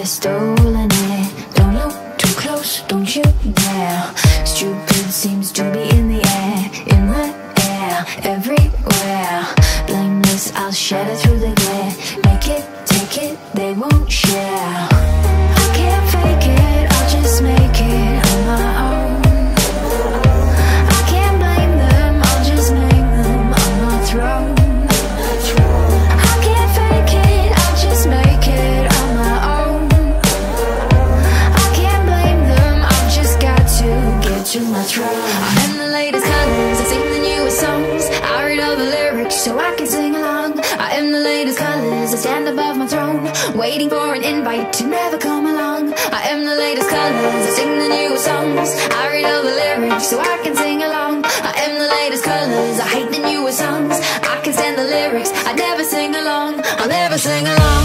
they're stolen it. Don't look too close, don't you dare. Stupid seems to be in the air, everywhere. Blameless, I'll shatter through the glare. Make it, take it, they won't share. I can't fake it, I'll just make it on my own. I can't blame them, I'll just name them on my throne. I can't fake it, I'll just make it on my own. I can't blame them, I've just got to get to my throne. I'm the latest colors, I sing the newest songs. I read all the lyrics so I can sing along. I am the latest colors, I stand above my throne, waiting for an invite to never come along. I am the latest colors, I sing the newest songs. I read all the lyrics so I can sing along. I am the latest colors, I hate the newest songs. I can stand the lyrics, I never sing along. I'll never sing along.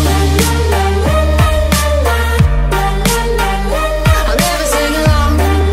I'll never sing along.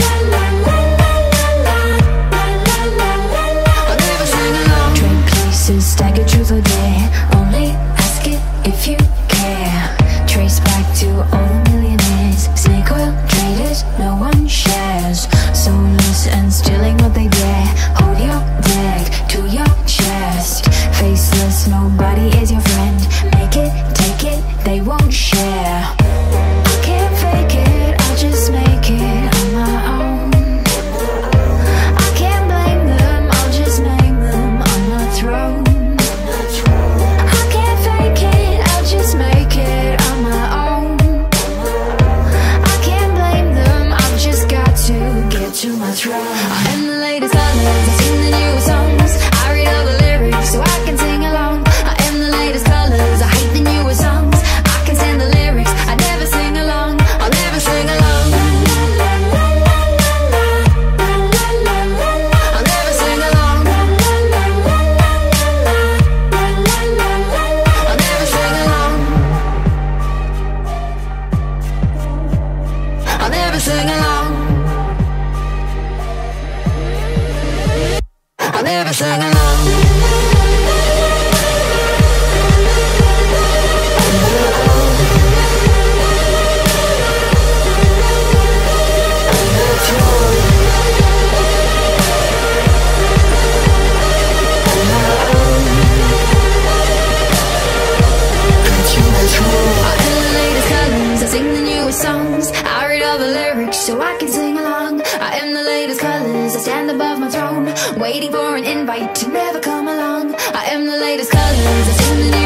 I'll never sing along. Trade places, stagger truth or dare. Only ask it if you care. Trace back to all the millionaires. Snake oil traders, no one shares. Soulless and stealing what they dare. Hold your deck to your chest. Faceless, nobody is your friend. Make it, take it, they won't share. I can't fake it, I'll just make it on my own. I can't blame them, I'll just name them on my throne. I can't fake it, I'll just make it on my own. I can't blame them, I've just got to get to my throne. I am the latest colors, I sing the newest songs. I read all the lyrics so I can sing along. I am the latest colors, I hate the newest songs. I can stand the lyrics, I never sing along. I'll never sing along. I'll never sing along. I'll never sing along. I'll never sing along. I'll never sing along. Songs. I read all the lyrics so I can sing along. I am the latest colors, I stand above my throne, waiting for an invite to never come along. I am the latest colors, I sing the new